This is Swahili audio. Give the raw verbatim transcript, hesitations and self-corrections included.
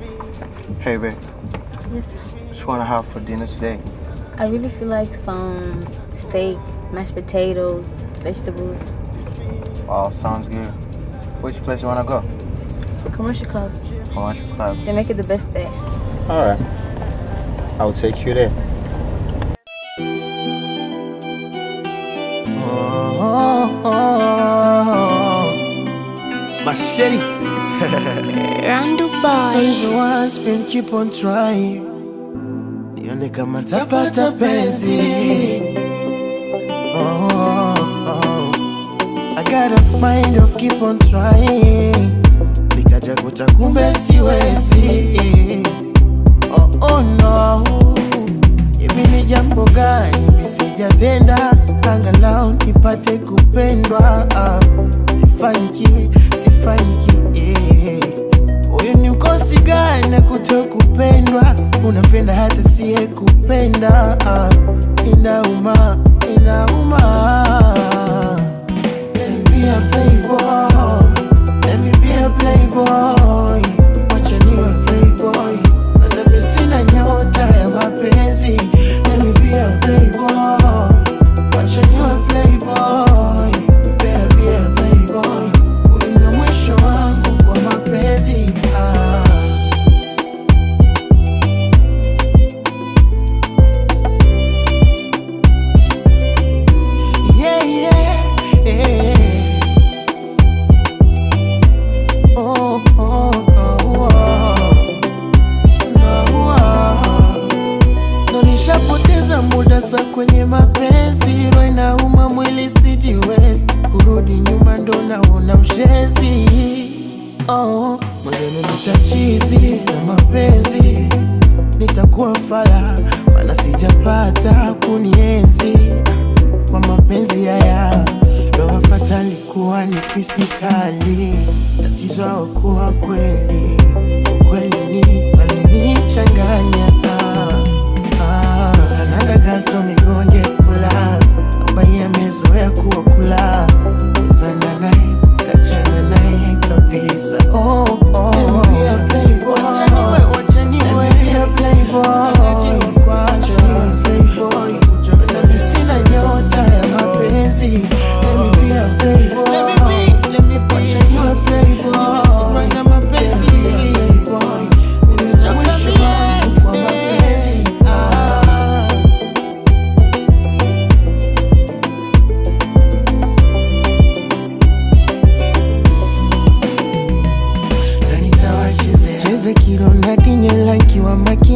Hey, babe. Yes. What you want to have for dinner today? I really feel like some steak, mashed potatoes, vegetables. Wow, sounds good. Which place you want to go? Commercial club. Commercial club. They make it the best there. All right. I'll take you there. Oh, oh, oh. Machete. Randu boy. Even once been keep on trying. Nione kama tapata penzi. Oh, oh, oh. I got a mind of keep on trying. Nikaja kuta kumbe siwezi. Oh, oh no. Hivi ni jambo gani nisijatenda angalau nipate kupendwa? Sifanikiwi, sifanikiwi. Huyu ni mkosi gani na kutokupendwa? Unapenda hata siye kupenda. Inauma, inauma. Let me be a playboy, let me be a playboy. Wacha niwe playboy, na mimi sina nyota ya mapenzi. Let me be a playboy, wacha niwe playboy. Better be a playboy, huyu ndo mwisho wangu kwa mapenzi. Ah. Yeah, yeah, yeah. Oh, oh, oh, oh. No, oh. No, nishapoteza muda sa kwenye mapenzi. Roho inauma mwili sijiwezi. Kurudi nyuma ndo naona ushezi. Oh, mwilini nitachizi na mapenzi. Nitakuwa fala maana sijapata kunienzi. Kwa mapenzi haya ndoa fatali kuwa ni pisikali. Tatizo hakuwa kweli, ukweli ni walinichanganya. Ah, another girl told me go and get kula, ambaye amezoea kuwa kula. Zana naye, kachana naye kabisa. Oh, oh, let me be a playboy, wacha niwe, wacha niwe. Let me be a playboy, wacha niwe playboy. Na mimi sina nyota ya mapenzi. Let me be a playboy, let me be, let me be. Wacha niwe playboy, na mapenzi. Playboy, unajua mwisho wangu kwa mapenzi. Ah. Na nitawacheze cheze kilo na dinye like wa maki